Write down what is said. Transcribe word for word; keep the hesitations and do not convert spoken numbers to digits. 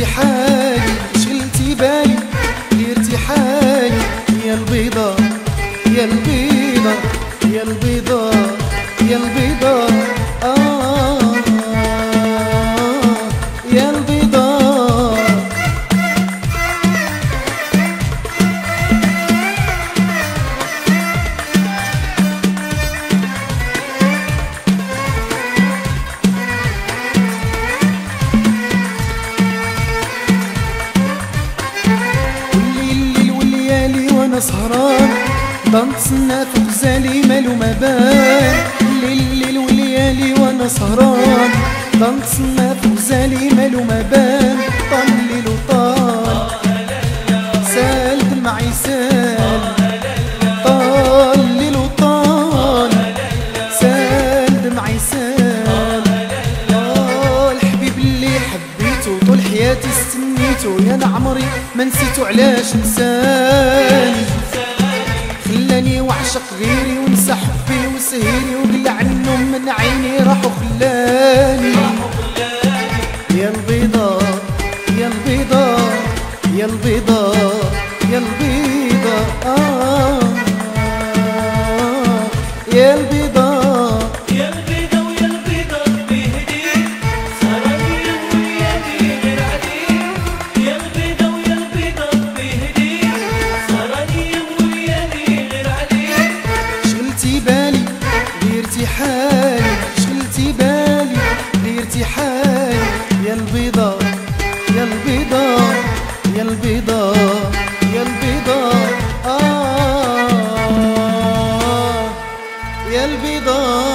حالي شغلتي بالي ديرتي حالي يا البيضة يا البيضة يا البيضة يا البيضة آه يا البيضة. وانا سهران بنتصنى في غزالي مالو ما بان الليل والليالي وانا سهران بنتصنى في غزالي مالو ما بان طال الليل وطال سال دمعي سال طال الليل وطال سال دمعي سال آه الحبيب اللي حبيته طول حياتي استنيته يا نعمري ما نسيتو علاش نساني خلاني وعشق غيري ونسى حبي وسهيري وقلع عنه من عيني راحو خلاني يا البيضة يا البيضة يا البيضة يا البيضة آه يا البيضة حالي شغلتي بالي ديرتي حالي يا البيضة يا البيضة يا البيضة يا البيضة آه يا البيضة.